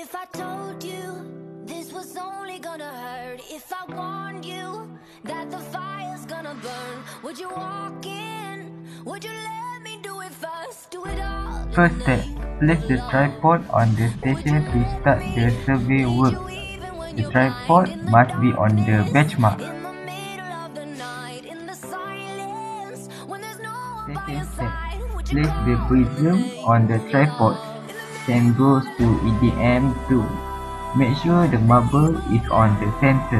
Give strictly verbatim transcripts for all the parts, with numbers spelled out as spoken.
if I told you this was only gonna hurt? If I warned you that the fire's gonna burn, would you walk in? Would you let me do it first? Do it all. First step, place the tripod on the station to start the survey work. The tripod must be on the benchmark. Second step, place the prism on the tripod. Same goes to E D M two. Make sure the marble is on the center.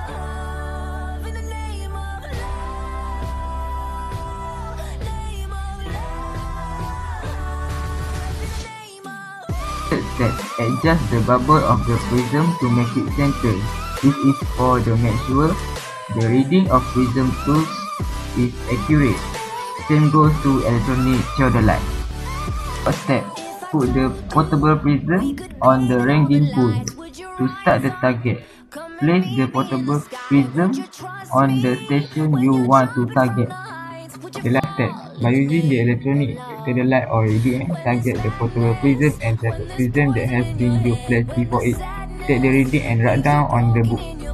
Third step, adjust the bubble of the prism to make it center. This is for the make sure the reading of prism tools is accurate. Same goes to electronic theodolite. Fourth step, put the portable prism on the ranging pool. To start the target, place the portable prism on the station you want to target. The last step, by using the electronic theodolite or E D M, target the portable prism and separate prism that has been placed before it. Take the reading and write down on the book.